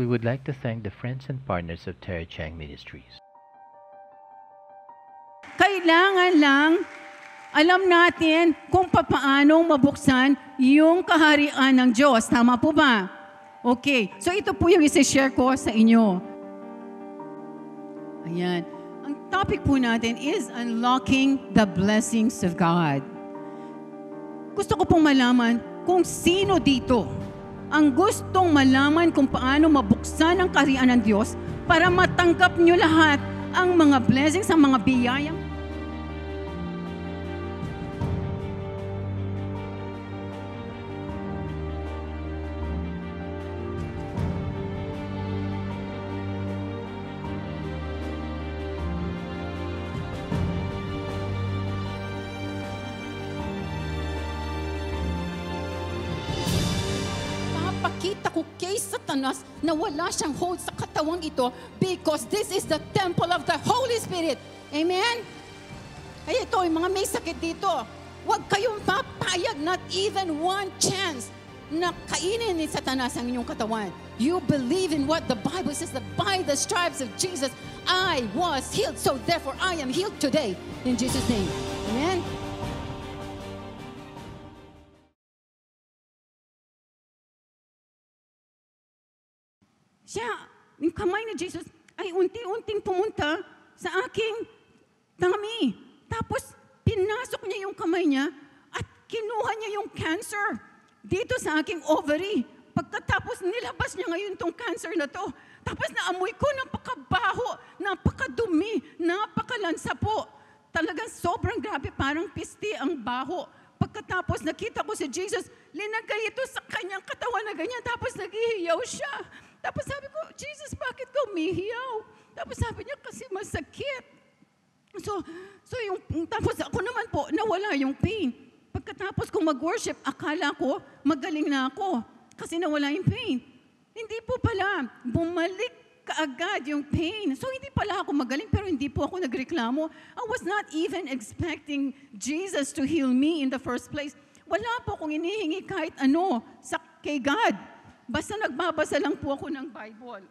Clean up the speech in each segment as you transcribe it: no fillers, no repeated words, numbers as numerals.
we would like to thank the friends and partners of Cheng Ministries. Kailangan lang alam natin kung paano mabuksan yung kaharian ng Diyos. Tama po ba? Okay. So ito po yung isi-share ko sa inyo. Ayan. Ang topic po natin is unlocking the blessings of God. Gusto ko pong malaman kung sino dito ang gustong malaman kung paano mabuksan ang kaharian ng Diyos para matanggap nyo lahat ang mga blessings, ang mga biyayang pakita ko kay Satanas na wala siyang hold sa katawang ito because this is the temple of the Holy Spirit. Amen? Ay ito, yung mga may sakit dito, huwag kayong papayag, not even one chance na kainin ni Satanas ang inyong katawan. You believe in what the Bible says, that by the stripes of Jesus, I was healed. So therefore, I am healed today. In Jesus' name. Amen? Siya, yung kamay ni Jesus ay unti-unting pumunta sa aking tummy. Tapos, pinasok niya yung kamay niya at kinuha niya yung cancer dito sa aking ovary. Pagkatapos, nilabas niya ngayon tong cancer na to. Tapos, naamoy ko, napakabaho, napakadumi, napakalansa po. Talagang sobrang grabe, parang pisti ang baho. Pagkatapos, nakita ko si Jesus, linagay ito sa kanyang katawan na ganyan. Tapos, naghihiyaw siya. Tapos sabi ko, Jesus, bakit ka umihiyaw? Tapos sabi niya, kasi masakit. Tapos ako naman po, nawala yung pain. Pagkatapos kong mag-worship, akala ko, magaling na ako. Kasi nawala yung pain. Hindi po pala, bumalik kaagad yung pain. So hindi pala ako magaling, pero hindi po ako nagreklamo. I was not even expecting Jesus to heal me in the first place. Wala po akong inihingi kahit ano kay God. Basta nagbabasa lang po ako ng Bible.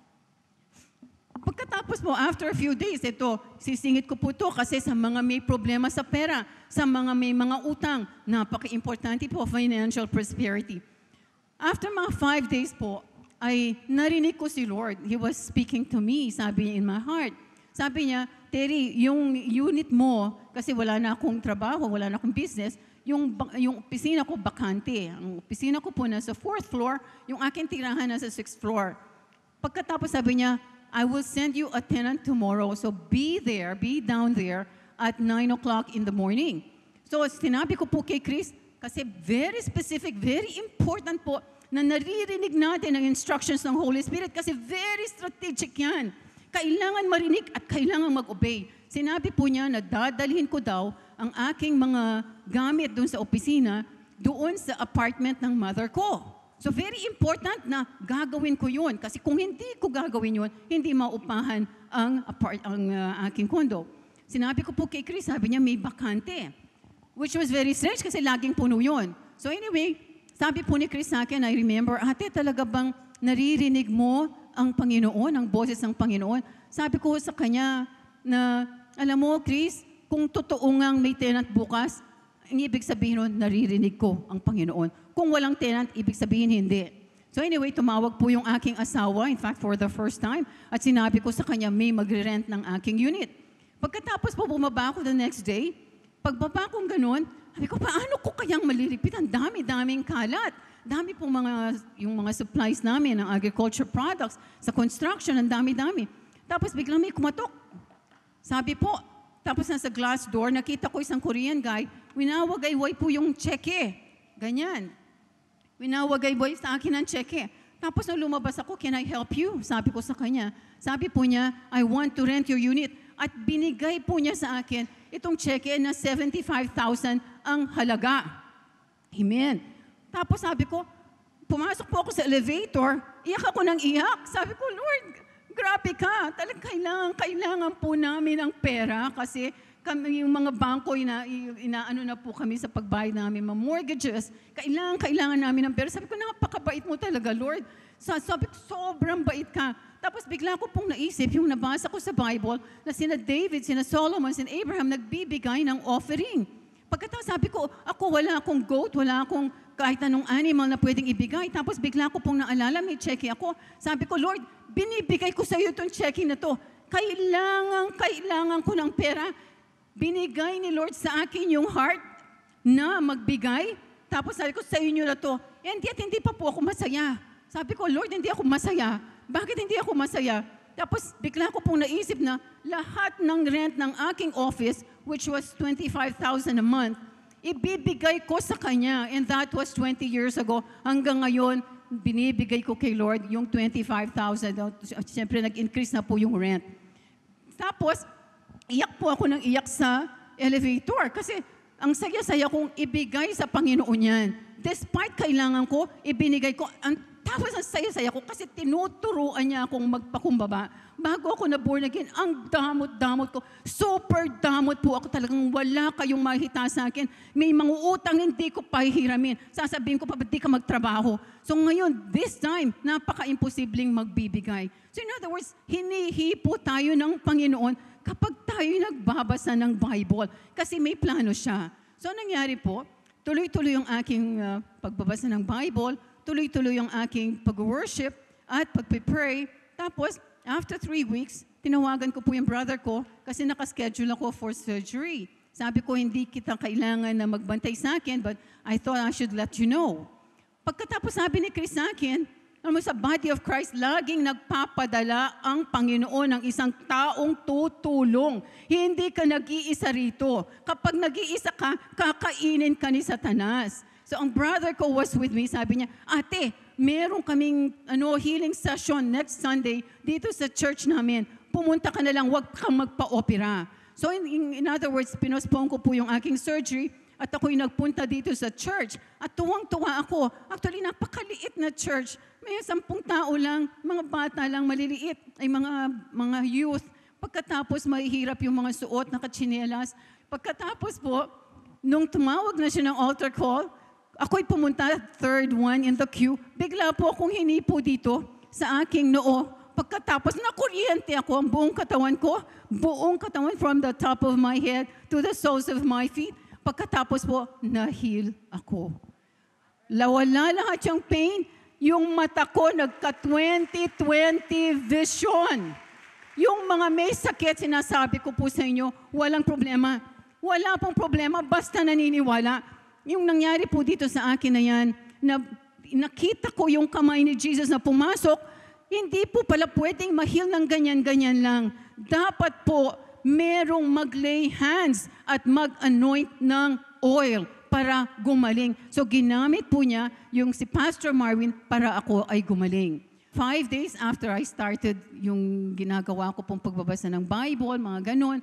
Pagkatapos po, after a few days, ito, sisingit ko po ito kasi sa mga may problema sa pera, sa mga may mga utang, napaka-importante po, financial prosperity. After mga 5 days po, ay narinig ko si Lord. He was speaking to me, sabi niya in my heart. Sabi niya, Terry, yung unit mo, kasi wala na akong trabaho, wala na akong business, yung opisina ko bakante. Ang opisina ko po nasa 4th floor, yung aking tirahan nasa 6th floor. Pagkatapos sabi niya, I will send you a tenant tomorrow, so be down there at 9 o'clock in the morning. So sinabi ko po kay Chris, kasi very specific, very important po na naririnig natin ang instructions ng Holy Spirit kasi very strategic yan. Kailangan marinig at kailangan mag-obey. Sinabi po niya na dadalhin ko daw ang aking mga gamit doon sa opisina, doon sa apartment ng mother ko. So very important na gagawin ko yun. Kasi kung hindi ko gagawin yun, hindi maupahan ang aking kondo. Sinabi ko po kay Chris, sabi niya may bakante. Which was very strange kasi laging puno yun. So anyway, sabi po ni Chris sa akin, I remember, ate, talaga bang naririnig mo ang Panginoon, ang boses ng Panginoon? Sabi ko sa kanya na, alam mo, Chris, kung totoo ngang may tenant bukas, ang ibig sabihin nun, naririnig ko ang Panginoon. Kung walang tenant, ibig sabihin hindi. So anyway, tumawag po yung aking asawa, in fact, for the first time, at sinabi ko sa kanya, may magre-rent ng aking unit. Pagkatapos po bumaba ako the next day, pagbaba kong ganun, sabi ko, paano ko kayang malilipit? Ang dami-daming kalat. Dami pong yung mga supplies namin, ng agriculture products, sa construction, ang dami-dami. Tapos biglang may kumatok. Sabi po, tapos nasa glass door, nakita ko isang Korean guy, winawagay-way po yung cheque. Ganyan. Winawagay-way sa akin ang cheque. Tapos nung lumabas ako, can I help you? Sabi ko sa kanya. Sabi po niya, I want to rent your unit. At binigay po niya sa akin itong cheque na 75,000 ang halaga. Amen. Tapos sabi ko, pumasok po ako sa elevator, iyak ako ng iyak. Sabi ko, Lord, grabe ka. Talagang kailangan po namin ang pera kasi kami, yung mga bangko, inaano na po kami sa pagbayad namin, mga mortgages. Kailangan namin ng pera. Sabi ko, napakabait mo talaga, Lord. Sabi ko, sobrang bait ka. Tapos bigla ko pong naisip, yung nabasa ko sa Bible, na sina David, sina Solomon, sina Abraham, nagbibigay ng offering. Pagkatapos sabi ko, ako wala akong goat, wala akong kahit anong animal na pwedeng ibigay. Tapos bigla ko pong naalala, may checking ako. Sabi ko, Lord, binibigay ko sa iyo itong checking na to. Kailangan ko ng pera. Binigay ni Lord sa akin yung heart na magbigay. Tapos sabi ko, sa inyo na to. And yet, hindi pa po ako masaya. Sabi ko, Lord, hindi ako masaya. Bakit hindi ako masaya? Tapos bigla ko pong naisip na lahat ng rent ng aking office, which was 25,000 a month, ibibigay ko sa Kanya. And that was 20 years ago. Hanggang ngayon, binibigay ko kay Lord yung 25,000. Siyempre, nag-increase na po yung rent. Tapos, iyak po ako ng iyak sa elevator. Kasi ang saya-saya kong ibigay sa Panginoon yan. Despite kailangan ko, ibinigay ko. Tapos ang saya-saya ko kasi tinuturuan niya akong magpakumbaba. Bago ako na born again, ang damot-damot ko. Super damot po ako talagang wala kayong mahita sa akin. May mga utang hindi ko pahihiramin. Sasabihin ko pa, ba't di ka magtrabaho? So ngayon, this time, napaka-imposibleng magbibigay. So in other words, hinihipo tayo ng Panginoon kapag tayo nagbabasa ng Bible. Kasi may plano siya. So nangyari po, tuloy-tuloy yung aking pagbabasa ng Bible, tuloy-tuloy yung aking pag-worship at pag-pray. Tapos, after 3 weeks, tinawagan ko po yung brother ko kasi nakaschedule ako for surgery. Sabi ko, hindi kita kailangan na magbantay sa akin, but I thought I should let you know. Pagkatapos sabi ni Chris sa akin, sa body of Christ, laging nagpapadala ang Panginoon ng isang taong tutulong. Hindi ka nag-iisa rito. Kapag nag-iisa ka, kakainin ka ni Satanas. So ang brother ko was with me, sabi niya, ate, meron kaming healing session next Sunday dito sa church namin. Pumunta ka na lang, huwag kang magpa-opera. So in other words, pinospone ko po yung aking surgery at ako'y nagpunta dito sa church. At tuwang-tuwa ako. Actually, napakaliit na church. May 10 tao lang, mga bata lang, maliliit, ay mga youth. Pagkatapos, mahihirap yung mga suot, nakatsinelas. Pagkatapos po, nung tumawag na siya ng altar call, ako'y pumunta, third one in the queue. Bigla po akong hinipo dito sa aking noo. Pagkatapos, nakuryente ako, ang buong katawan from the top of my head to the soles of my feet. Pagkatapos po, na-heal ako. Lawala lahat yung pain. Yung mata ko, nagka-20/20 vision. Yung mga may sakit, sinasabi ko po sa inyo, walang problema. Wala pong problema, basta naniniwala. Yung nangyari po dito sa akin na yan, na nakita ko yung kamay ni Jesus na pumasok, hindi po pala pwedeng ma-heal ng ganyan-ganyan lang. Dapat po merong mag-lay hands at mag-anoint ng oil para gumaling. So ginamit po niya yung si Pastor Marvin para ako ay gumaling. 5 days after I started yung ginagawa ko pong pagbabasa ng Bible, mga ganon,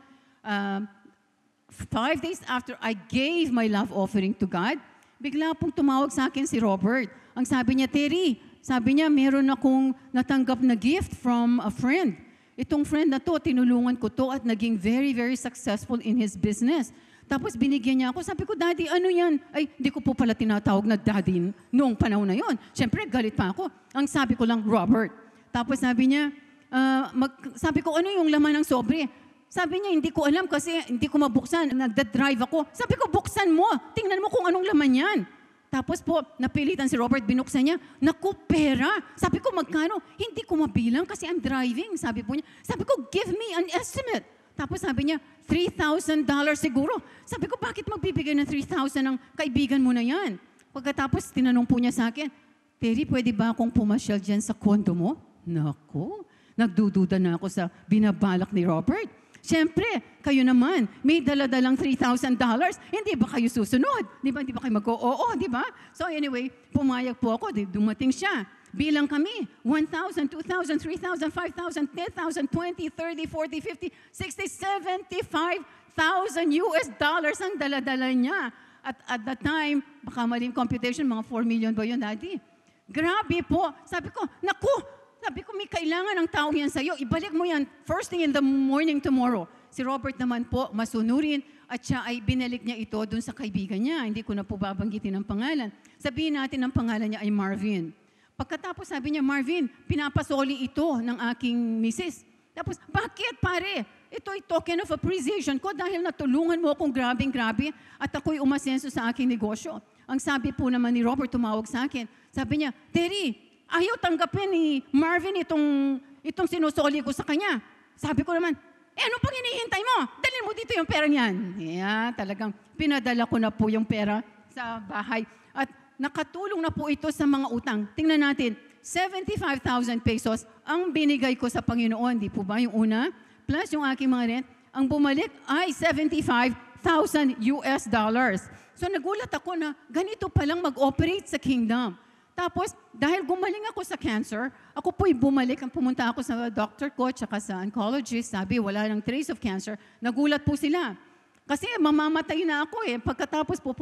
5 days after I gave my love offering to God, bigla pong tumawag sa akin si Robert. Ang sabi niya, Terry, sabi niya, meron akong natanggap na gift from a friend. Itong friend na to, tinulungan ko to at naging very, very successful in his business. Tapos binigyan niya ako. Sabi ko, Daddy, ano yan? Ay, hindi ko po pala tinatawag na Daddy noong panahon na yon. Siyempre, galit pa ako. Ang sabi ko lang, Robert. Tapos sabi niya, sabi ko, ano yung laman ng sobre? Sabi niya, hindi ko alam kasi hindi ko mabuksan. Nagda-drive ako. Sabi ko, buksan mo. Tingnan mo kung anong laman yan. Tapos po, napilitan si Robert, binuksan niya. Naku, pera. Sabi ko, magkano? Hindi ko mabilang kasi I'm driving. Sabi po niya. Sabi ko, give me an estimate. Tapos sabi niya, $3,000 siguro. Sabi ko, bakit magbibigay ng 3,000 ng kaibigan mo na yan? Pagkatapos, tinanong po niya sa akin, Terry, pwede ba akong pumasyal dyan sa kondo mo? Naku, nagdududa na ako sa binabalak ni Robert. Siyempre, kayo naman, may dala-dalang $3,000. Hindi ba kayo susunod? Di ba kayo mag-oo, di ba? So anyway, pumayag po ako, dumating siya. Bilang kami, 1,000, 2,000, 3,000, 5,000, 10,000, 20, 30, 40, 50, 60, 75,000 US dollars ang dala-dala niya. At that time, baka maling computation, mga 4 million ba yun, Daddy? Grabe po. Sabi ko, naku, may kailangan ng tao yan sa'yo. Ibalik mo yan first thing in the morning tomorrow. Si Robert naman po, masunurin at siya ay binalik niya ito dun sa kaibigan niya. Hindi ko na po babanggitin ang pangalan. Sabihin natin ang pangalan niya ay Marvin. Pagkatapos sabi niya, Marvin, pinapasoli ito ng aking misis. Tapos, bakit pare? Ito'y token of appreciation ko dahil natulungan mo akong grabing-grabe at ako'y umasenso sa aking negosyo. Ang sabi po naman ni Robert, tumawag sa akin, sabi niya, Terry, ayaw tanggapin ni Marvin itong sinusoli ko sa kanya. Sabi ko naman, ano pang hinihintay mo? Dalhin mo dito yung pera niyan. Yeah, talagang pinadala ko na po yung pera sa bahay. At nakatulong na po ito sa mga utang. Tingnan natin, 75,000 pesos ang binigay ko sa Panginoon. Di po ba yung una? Plus yung aking mga rent, ang bumalik ay 75,000 US dollars. So nagulat ako na ganito palang mag-operate sa kingdom. Tapos, dahil gumaling ako sa cancer, ako po'y bumalik. Pumunta ako sa doctor ko, tsaka sa oncologist. Sabi, wala nang trace of cancer. Nagulat po sila. Kasi mamamatay na ako eh. Pagkatapos po,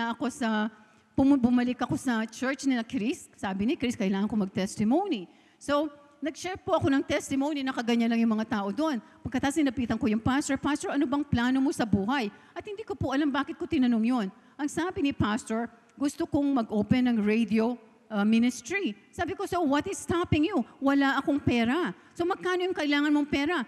bumalik ako sa church ni Chris. Sabi ni Chris, kailangan ko mag-testimony. So, nag-share po ako ng testimony, nakaganyan lang yung mga tao doon. Pagkatapos sinapitan ko yung pastor, Pastor, ano bang plano mo sa buhay? At hindi ko po alam bakit ko tinanong yun. Ang sabi ni pastor, gusto kong mag-open ng radio ministry. Sabi ko, so what is stopping you? Wala akong pera. So magkano yung kailangan mong pera?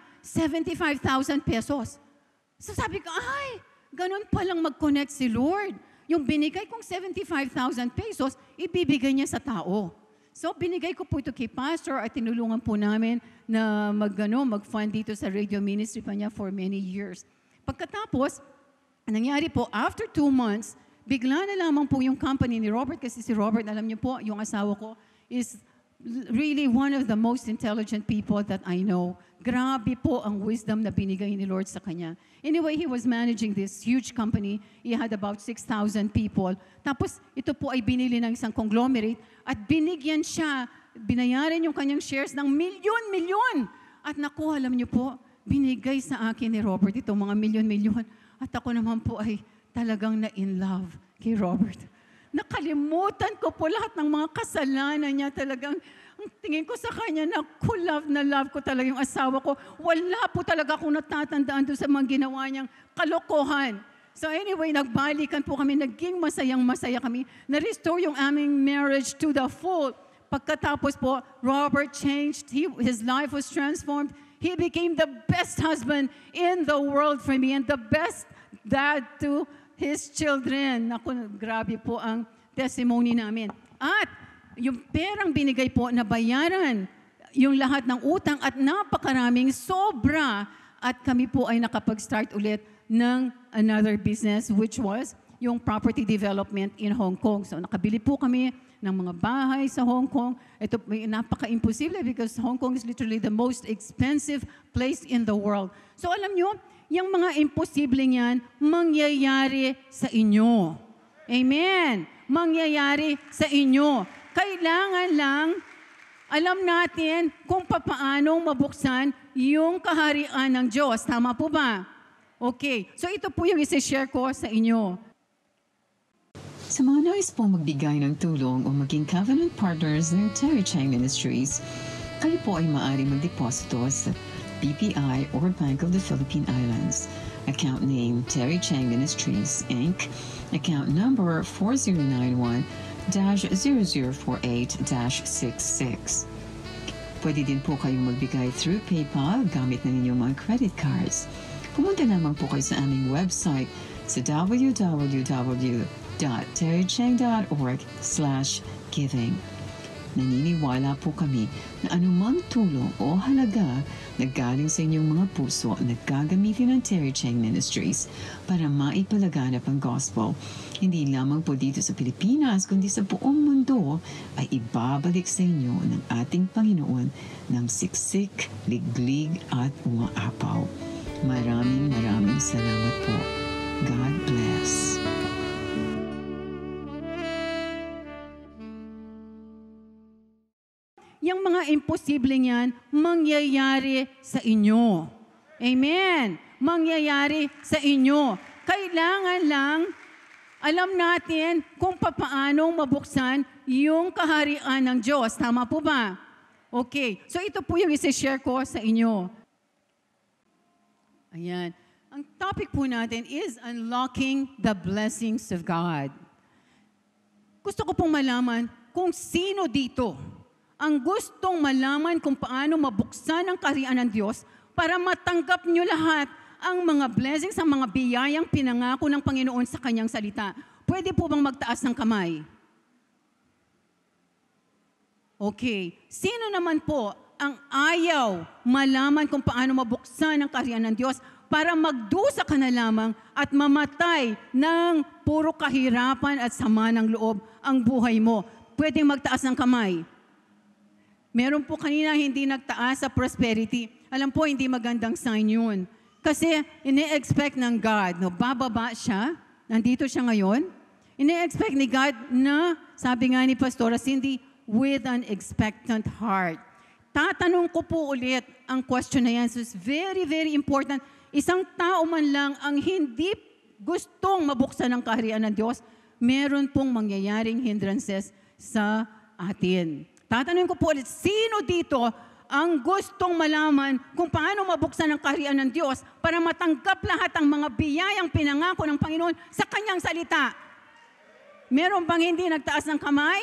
75,000 pesos. So sabi ko, ay, ganun palang mag-connect si Lord. Yung binigay kong 75,000 pesos, ibibigay niya sa tao. So binigay ko po ito kay pastor at tinulungan po namin na mag-fund dito sa radio ministry pa niya for many years. Pagkatapos, nangyari po, after 2 months, bigla na lamang po yung company ni Robert, kasi si Robert, alam niyo po, yung asawa ko, is really one of the most intelligent people that I know. Grabe po ang wisdom na binigay ni Lord sa kanya. Anyway, he was managing this huge company. He had about 6,000 people. Tapos, ito po ay binili ng isang conglomerate at binigyan siya, binayaran yung kanyang shares ng milyon-milyon. At naku, alam niyo po, binigay sa akin ni Robert itong mga milyon-milyon. At ako naman po ay talagang na-in love kay Robert. Nakalimutan ko po lahat ng mga kasalanan niya. Talagang, ang tingin ko sa kanya, na love ko talaga yung asawa ko. Wala po talaga akong natatandaan doon sa mga ginawa niyang kalokohan. So anyway, nagbalikan po kami, naging masayang-masaya kami. Na-restore yung aming marriage to the full. Pagkatapos po, Robert changed. His life was transformed. He became the best husband in the world for me and the best dad to his children. Naku, grabe po ang testimony namin. At yung perang binigay po, nabayaran yung lahat ng utang at napakaraming sobra. At kami po ay nakapag-start ulit ng another business, which was yung property development in Hong Kong. So nakabili po kami ng mga bahay sa Hong Kong. Ito napaka-imposible because Hong Kong is literally the most expensive place in the world. So alam nyo, yung mga imposible niyan, mangyayari sa inyo. Amen. Mangyayari sa inyo. Kailangan lang, alam natin kung papaano mabuksan yung kaharian ng Diyos. Tama po ba? Okay. So ito po yung isi-share ko sa inyo. Sa mga nais po magbigay ng tulong o maging covenant partners ng Terry Cheng Ministries, kayo po ay maaaring magdeposito sa BPI or Bank of the Philippine Islands. Account name Terry Cheng Ministries, Inc. Account number 4091-0048-66. Pwede din po kayong magbigay through PayPal gamit na ninyong mga credit cards. Pumunta lamang po kayo sa aming website sa www.terrycheng.org/giving. Naniniwala po kami na anumang tulong o halaga na galing sa inyong mga puso na gagamitin ng Terry Cheng Ministries para maipalaganap ang gospel, hindi lamang po dito sa Pilipinas, kundi sa buong mundo, ay ibabalik sa inyo ng ating Panginoon ng siksik, liglig at umaapaw. Maraming salamat po. God bless. Yung mga imposible niyan, mangyayari sa inyo. Amen. Mangyayari sa inyo. Kailangan lang, alam natin kung papaano mabuksan yung kaharian ng Diyos. Tama po ba? Okay. So ito po yung isi-share ko sa inyo. Ayan. Ang topic po natin is unlocking the blessings of God. Gusto ko pong malaman kung sino dito ang gustong malaman kung paano mabuksan ang kaharian ng Diyos para matanggap nyo lahat ang mga blessings, ang mga biyayang pinangako ng Panginoon sa kanyang salita. Pwede po bang magtaas ng kamay? Okay. Sino naman po ang ayaw malaman kung paano mabuksan ang kaharian ng Diyos para magdusa ka na lamang at mamatay ng puro kahirapan at sama ng loob ang buhay mo? Pwedeng magtaas ng kamay. Meron po kanina hindi nagtaas sa prosperity. Alam po, hindi magandang sign yun. Kasi ini-expect ng God, no, bababa siya, nandito siya ngayon. Ini-expect ni God na, sabi nga ni Pastora Cindy, with an expectant heart. Tatanong ko po ulit ang question na yan. So it's very, very important. Isang tao man lang ang hindi gustong mabuksan ang kaharian ng Diyos, meron pong mangyayaring hindrances sa atin. Tatanungin ko po ulit, sino dito ang gustong malaman kung paano mabuksan ang kaharian ng Diyos para matanggap lahat ang mga biyayang pinangako ng Panginoon sa kanyang salita? Meron bang hindi nagtaas ng kamay?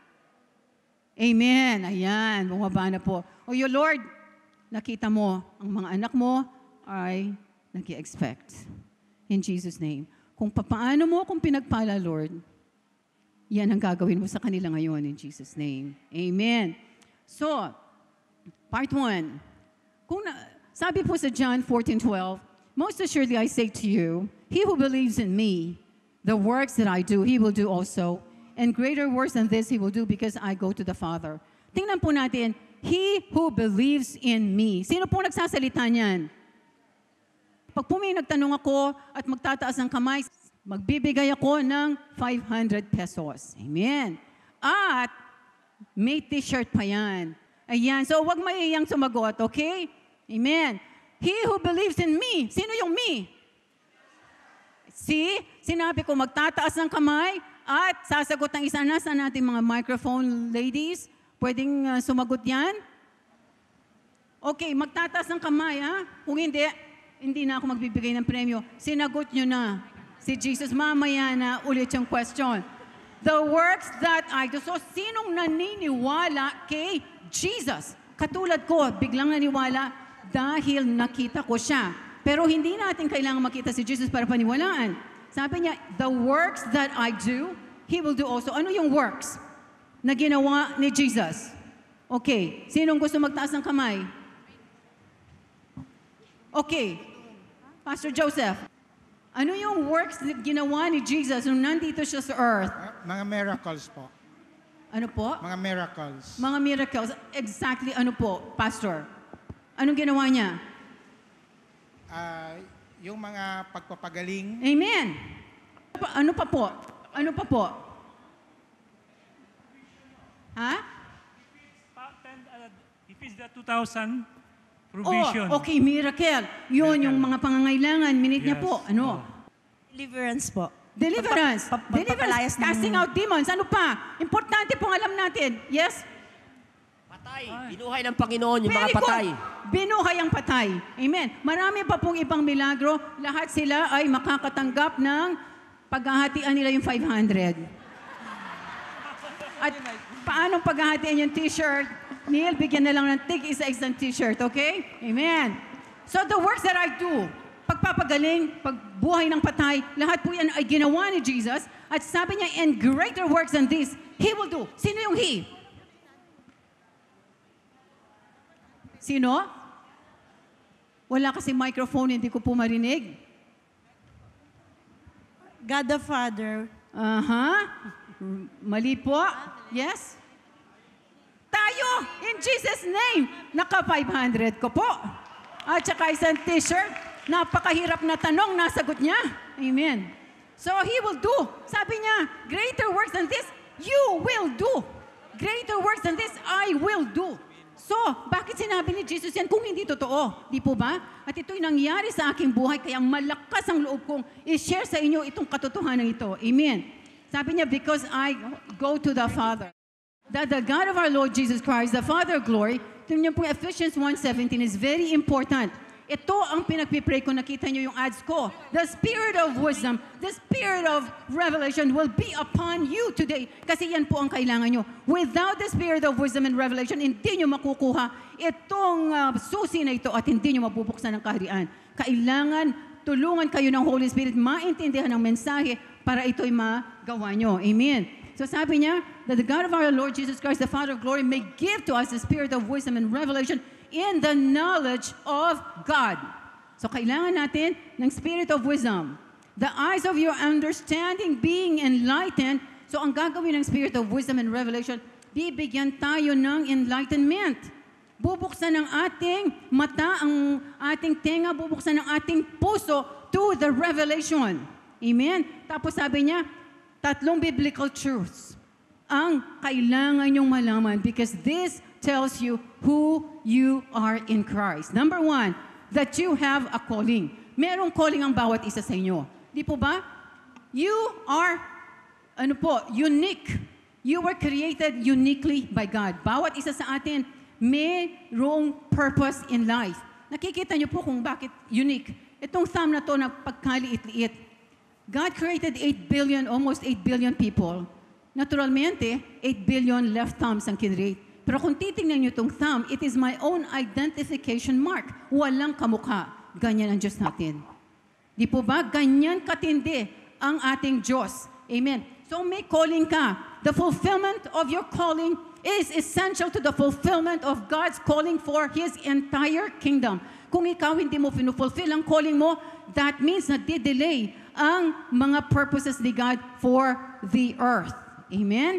Amen. Ayan, bumaba na po. O you Lord, nakita mo, ang mga anak mo ay nag-i-expect. In Jesus' name. Kung paano mo akong pinagpala, Lord, yan ang gagawin mo sa kanila ngayon in Jesus' name. Amen. So, part 1. Sabi po sa John 14:12, most assuredly I say to you, he who believes in me, the works that I do, he will do also. And greater works than this he will do because I go to the Father. Tingnan po natin, he who believes in me. Sino po nagsasalita niyan? Pag po may nagtanong ako at magtataas ng kamay, magbibigay ako ng 500 pesos. Amen. At may t-shirt pa yan. Ayan. So, wag maiyang sumagot, okay? Amen. He who believes in me. Sino yung me? See? Sinabi ko, magtataas ng kamay at sasagot ng isa na sa nating mga microphone ladies. Pwedeng sumagot yan? Okay, magtataas ng kamay, ha? Kung hindi na ako magbibigay ng premyo. Sinagot nyo na. Si Jesus, mamaya na ulit yung question. The works that I do. So, sinong naniniwala kay Jesus? Katulad ko, biglang naniwala dahil nakita ko siya. Pero hindi natin kailangan makita si Jesus para paniwalaan. Sabi niya, the works that I do, He will do also. Ano yung works na ginawa ni Jesus? Okay, sinong gusto magtaas ng kamay? Okay, Pastor Joseph. Ano yung works na ginawa ni Jesus nung nandito siya sa earth? Mga miracles po. Ano po? Mga miracles. Mga miracles. Exactly ano po, Pastor? Anong ginawa niya? Yung mga pagpapagaling. Amen. Ano pa po? Ano pa po? Ha? If it's the 2,000 provision. Oh, okay, miracle. Yun yung mga pangangailangan. Minute niya po. Ano? Deliverance po. Deliverance. Deliverance. Pagpapalayas ng- Casting out demons. Ano pa? Importante pong alam natin. Yes? Patay. Binuhay ng Panginoon yung Very mga patay. good. Binuhay ang patay. Amen. Marami pa pong ibang milagro. Lahat sila ay makakatanggap ng paghahatian nila yung 500. At paano paghahatian yung t-shirt? Neil, bigyan na lang ng tig-isa-isang t-shirt, okay? Amen. So the works that I do, pagpapagaling, pagbuhay ng patay, lahat po yan ay ginawa ni Jesus. At sabi niya, and greater works than this, He will do. Sino yung He? Sino? Wala kasi microphone, hindi ko po marinig. God the Father. Aha. Mali po. Yes? Tayo, in Jesus' name, naka 500 ko po. At saka isang t-shirt, napakahirap na tanong, nasagot niya. Amen. So He will do. Sabi niya, greater works than this, you will do. Greater works than this, I will do. So, bakit sinabi ni Jesus yan kung hindi totoo? Di po ba? At ito'y nangyari sa aking buhay, kaya malakas ang loob kong i-share sa inyo itong katotohanan ito. Amen. Sabi niya, because I go to the Father. That the God of our Lord Jesus Christ, the Father of glory, tingnan niyo po Ephesians 1:17 is very important. Ito ang pinagpipray ko, nakita nyo yung ads ko. The spirit of wisdom, the spirit of revelation will be upon you today. Kasi yan po ang kailangan nyo. Without the spirit of wisdom and revelation, hindi nyo makukuha itong susi na ito at hindi nyo mabubuksan ng kaharian. Kailangan tulungan kayo ng Holy Spirit, maintindihan ang mensahe para ito'y magawa nyo. Amen. So sabi niya, that the God of our Lord Jesus Christ, the Father of glory, may give to us the spirit of wisdom and revelation in the knowledge of God. So kailangan natin ng spirit of wisdom. The eyes of your understanding being enlightened. So ang gagawin ng spirit of wisdom and revelation, bibigyan tayo ng enlightenment. Bubuksan ng ating mata, ang ating tenga, bubuksan ng ating puso to the revelation. Amen? Tapos sabi niya, 3 biblical truths ang kailangan nyong malaman because this tells you who you are in Christ. Number 1, that you have a calling. Merong calling ang bawat isa sa inyo. Di po ba? You are, unique. You were created uniquely by God. Bawat isa sa atin, mayroong purpose in life. Nakikita niyo po kung bakit unique. Itong thumb na to na pagkaliit-liit. God created 8 billion, almost 8 billion people. Naturalmente, 8 billion left thumbs ang kinreate. Pero kung titingnan niyo itong thumb, it is my own identification mark. Walang kamukha. Ganyan ang Diyos natin. Di po ba? Ganyan katindi ang ating Diyos. Amen. So may calling ka. The fulfillment of your calling is essential to the fulfillment of God's calling for His entire kingdom. Kung ikaw hindi mo pinufulfill ang calling mo, that means na di-delay ang mga purposes ni God for the earth. Amen?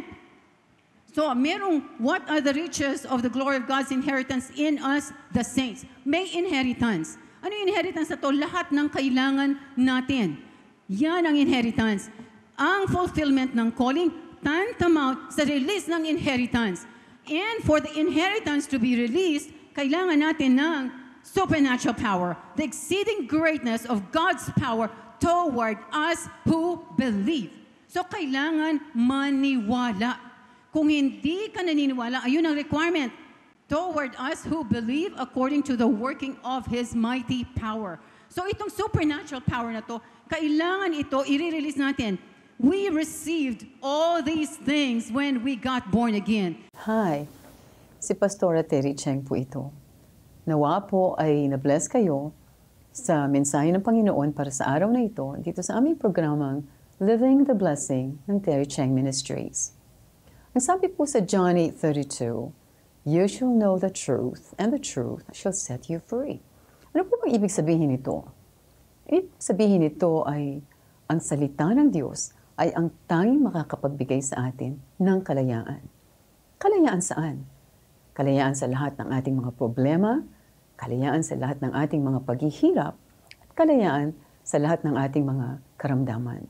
So, what are the riches of the glory of God's inheritance in us, the saints? May inheritance. Ano yung inheritance na to? Lahat ng kailangan natin. Yan ang inheritance. Ang fulfillment ng calling, tantamount sa release ng inheritance. And for the inheritance to be released, kailangan natin ng supernatural power, the exceeding greatness of God's power toward us who believe. So, kailangan maniwala. Kung hindi ka naniniwala, ayun ang requirement toward us who believe according to the working of His mighty power. So itong supernatural power na to, kailangan ito i-release natin. We received all these things when we got born again. Hi, si Pastora Cheng po ito. Nawa po ay na-bless kayo sa mensahe ng Panginoon para sa araw na ito dito sa aming programang Living the Blessing ng Cheng Ministries. Ang sabi po sa John 8:32, you shall know the truth, and the truth shall set you free. Ano po ang ibig sabihin nito? Ibig sabihin nito ay ang salita ng Diyos ay ang tanging makakapagbigay sa atin ng kalayaan. Kalayaan saan? Kalayaan sa lahat ng ating mga problema, kalayaan sa lahat ng ating mga paghihirap, at kalayaan sa lahat ng ating mga karamdaman.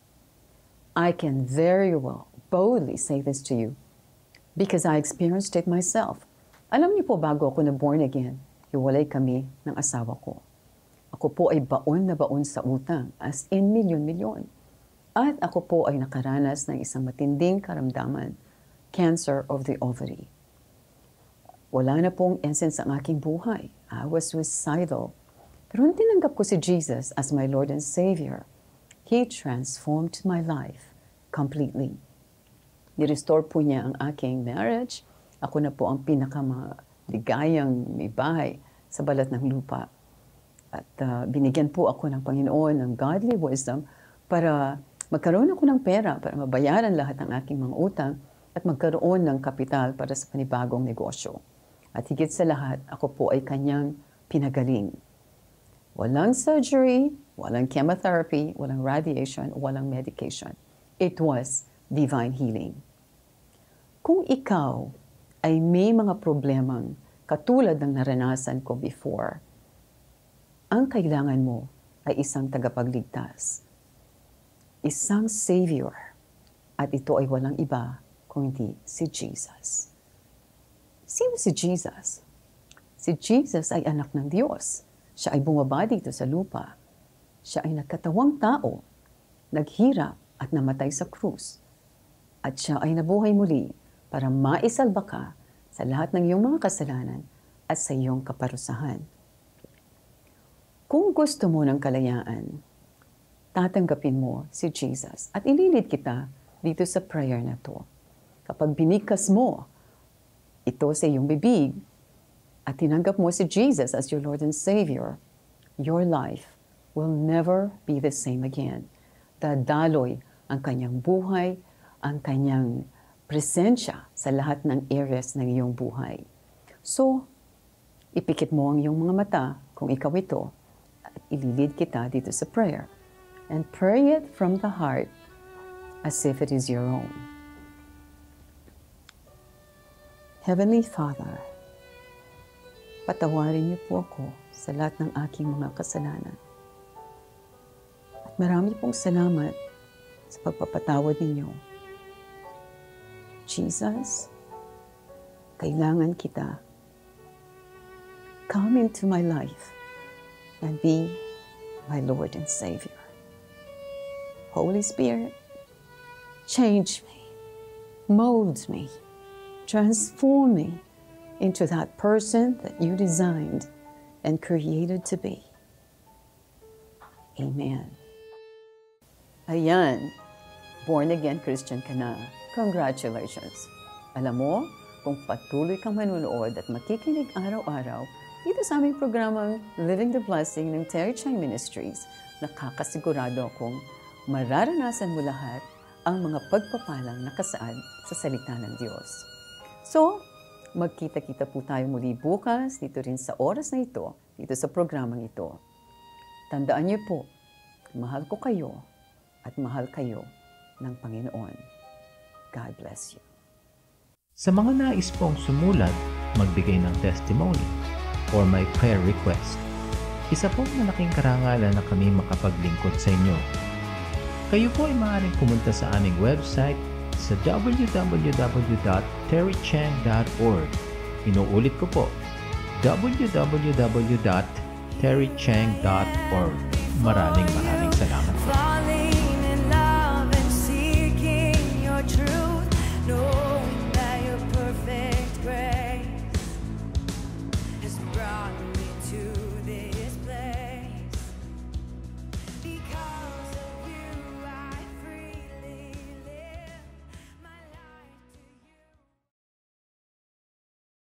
I can very well boldly say this to you because I experienced it myself. Alam niyo po, bago ako na-born again, hiwalay kami ng asawa ko. Ako po ay baon na baon sa utang, as in milyon-milyon. At ako po ay nakaranas ng isang matinding karamdaman, cancer of the ovary. Wala na pong essence ang aking buhay. I was suicidal. Pero nung tinanggap ko si Jesus as my Lord and Savior, He transformed my life completely. Ni-restore po niya ang aking marriage. Ako na po ang pinakamaligayang may bahay sa balat ng lupa. At binigyan po ako ng Panginoon ng godly wisdom para magkaroon ako ng pera para mabayaran lahat ng aking mga utang at magkaroon ng kapital para sa panibagong negosyo. At higit sa lahat, ako po ay kanyang pinagaling. Walang surgery, walang chemotherapy, walang radiation, walang medication. It was divine healing. Kung ikaw ay may mga problemang katulad ng naranasan ko before, ang kailangan mo ay isang tagapagligtas, isang Savior, at ito ay walang iba kung hindi si Jesus. Sino si Jesus? Si Jesus ay anak ng Diyos. Siya ay bumaba dito sa lupa. Siya ay nagkatawang tao, naghirap at namatay sa krus. At siya ay nabuhay muli para maisalba ka sa lahat ng iyong mga kasalanan at sa iyong kaparusahan. Kung gusto mo ng kalayaan, tatanggapin mo si Jesus at ililid kita dito sa prayer na to. Kapag binikas mo ito sa iyong bibig at tinanggap mo si Jesus as your Lord and Savior, your life will never be the same again. Dadaloy ang kanyang buhay, ang kanyang presensya sa lahat ng areas ng iyong buhay. So, ipikit mo ang iyong mga mata kung ikaw ito at ililid kita dito sa prayer. And pray it from the heart as if it is your own. Heavenly Father, patawarin niyo po ako sa lahat ng aking mga kasalanan. At marami pong salamat sa pagpapatawad ninyo. Jesus, kailangan kita. Come into my life and be my Lord and Savior. Holy Spirit, change me, mold me, transform me into that person that you designed and created to be. Amen. Ayan, born-again Christian ka na. Congratulations! Alam mo, kung patuloy kang manunood at makikinig araw-araw dito sa aming programang Living the Blessing ng Terry Cheng Ministries, nakakasigurado akong mararanasan mo lahat ang mga pagpapalang nakasaad sa salita ng Diyos. So, magkita-kita po tayo muli bukas dito rin sa oras na ito, dito sa programang ito. Tandaan niyo po, mahal ko kayo at mahal kayo ng Panginoon. God bless you. Sa mga nais pong sumulat, magbigay ng testimony, or may prayer request, isa pong malaking karangalan na kami makapaglingkod sa inyo. Kayo po ay maaaring pumunta sa aming website sa www.terrycheng.org. Inuulit ko po, www.terrycheng.org. Maraming